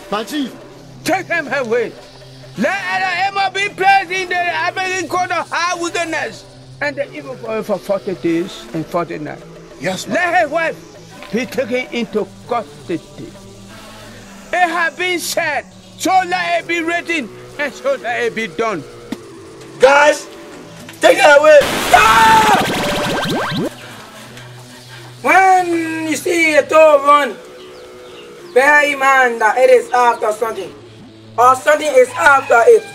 My chief. Take him away. Let Emma be placed in the American court of high wilderness and the evil for 40 days and 40 nights. Yes, ma'am. Let his wife be taken into custody. It has been said, so let it be written and so let it be done. Guys, take her away. Stop! When you see a dog run, bear in mind that it is after something, or something is after it.